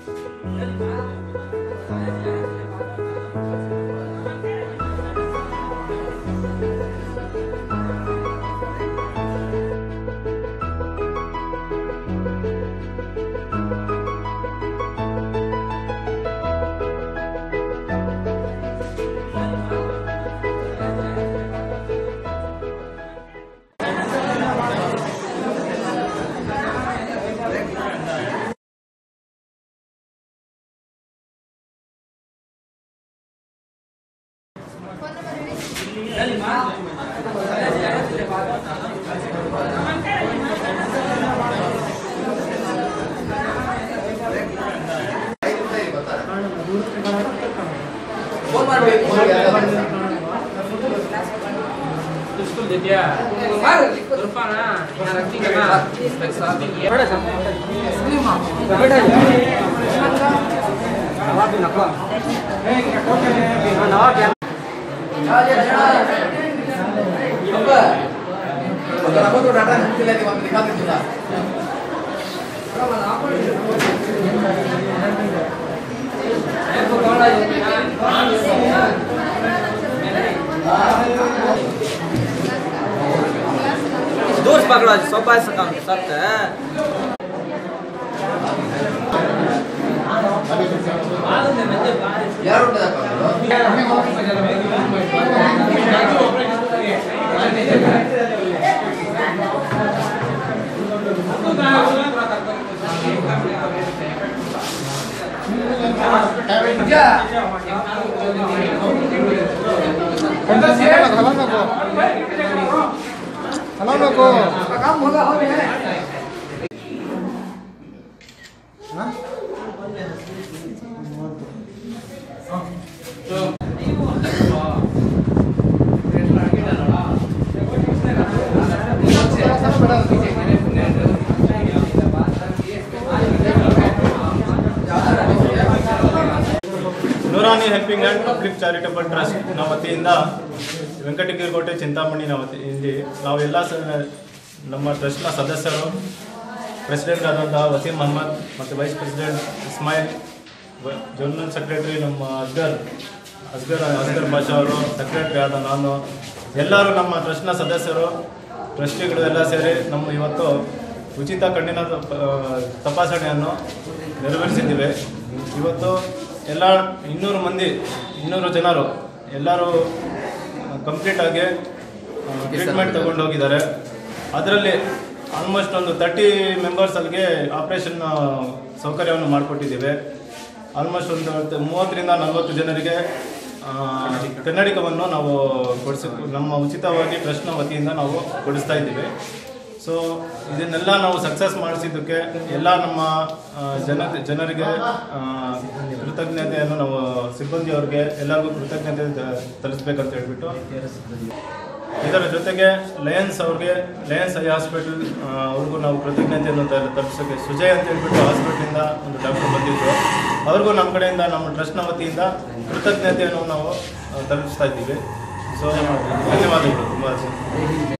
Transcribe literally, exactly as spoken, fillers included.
School दे दिया रुपा ना यहाँ रखी करना बड़ा सा बैठा नवा भी नकवा नवा क्या अगर आपको तो डाटा नहीं चलेगा मैं दिखा दूंगा दोस्त पकड़ा सब पास काम सब है यार उठा क्या हेलो लोगो काम होगा हो है हां Noorani helping and public charitable trust ನಮ್ಮ ವತಿಯಿಂದ ವೆಂಕಟಗಿರಿಕೋಟೆ ಚಿಂತಾಮಣಿ ನಾವು ಇಲ್ಲಿ ನಾವೆಲ್ಲ ಸ ನಮ್ಮ ಟ್ರಸ್ಟ್ನ ಸದಸ್ಯರು ಪ್ರೆಸಿಡೆಂಟ್ ಆದಂಥ ವಸೀಂ ಅಹಮದ್ ಮತ್ತು vice president Ismail general secretary ನಮ್ಮ ಅಸ್ಗರ್ ಅಸ್ಗರ್ ಅಸ್ಗರ್ ಬಾಷಾ ಅವರು ಸೆಕ್ರೆಟರಿ ಆದ ನಾನು ಎಲ್ಲರೂ ನಮ್ಮ ಟ್ರಸ್ಟ್ನ ಸದಸ್ಯರು ಟ್ರಸ್ಟಿಗಳು ಎಲ್ಲ ಸೇರಿ ನಮ್ಮ ಇವತ್ತು ಉಚಿತ ಕಣ್ಣಿನ ತಪಾಸಣೆಯನ್ನು ನೆರವೇರಿಸಿದ್ದೀವಿ. ಇವತ್ತು ಎಲ್ಲ ಇನ್ನೂರು ಮಂದಿ ಇನ್ನೂರು ಜನರು ಎಲ್ಲರೂ ಕಂಪ್ಲೀಟಾಗಿ ಟ್ರೀಟ್ಮೆಂಟ್ ತಗೊಂಡು ಹೋಗಿದ್ದಾರೆ. ಅದರಲ್ಲಿ ಆಲ್ಮೋಸ್ಟ್ ಒಂದು ತರ್ಟಿ ಮೆಂಬರ್ಸ್ ಅಲ್ಲಿಗೆ ಆಪ್ರೇಷನ್ ಸೌಕರ್ಯವನ್ನು ಮಾಡಿಕೊಟ್ಟಿದ್ದೇವೆ. ಆಲ್ಮೋಸ್ಟ್ ಒಂದು ಮೂವತ್ತರಿಂದ ನಲವತ್ತು ಜನರಿಗೆ ಕನ್ನಡಿಗವನ್ನು ನಾವು ಕೊಡಿಸಿ ನಮ್ಮ ಉಚಿತವಾಗಿ ಟ್ರಸ್ಟ್ನ ವತಿಯಿಂದ ನಾವು ಕೊಡಿಸ್ತಾ ಇದ್ದೀವಿ. ಸೊ ಇದನ್ನೆಲ್ಲ ನಾವು ಸಕ್ಸಸ್ ಮಾಡಿಸಿದ್ದಕ್ಕೆ ಎಲ್ಲ ನಮ್ಮ ಜನ ಜನರಿಗೆ ಕೃತಜ್ಞತೆಯನ್ನು ನಾವು ಸಿಬ್ಬಂದಿಯವ್ರಿಗೆ ಎಲ್ಲರಿಗೂ ಕೃತಜ್ಞತೆ ತಲುಪಿಸ್ಬೇಕಂತ ಹೇಳ್ಬಿಟ್ಟು, ಇದರ ಜೊತೆಗೆ ಲಯನ್ಸ್ ಅವ್ರಿಗೆ ಲಯನ್ಸ್ ಐ ಹಾಸ್ಪಿಟಲ್ ಅವ್ರಿಗೂ ನಾವು ಕೃತಜ್ಞತೆಯನ್ನು ತಲುಪಿಸೋಕ್ಕೆ ಸುಜಯ್ ಅಂತ ಹೇಳ್ಬಿಟ್ಟು ಹಾಸ್ಪಿಟ್ಲಿಂದ ಒಂದು ಡಾಕ್ಟರ್ ಬಂದಿದ್ದರು. ಅವ್ರಿಗೂ ನಮ್ಮ ಕಡೆಯಿಂದ ನಮ್ಮ ಟ್ರಸ್ಟ್ನ ವತಿಯಿಂದ ಕೃತಜ್ಞತೆಯನ್ನು ನಾವು ತಲುಪಿಸ್ತಾ ಇದ್ದೀವಿ. ಸೊ ಧನ್ಯವಾದಗಳು ತುಂಬ.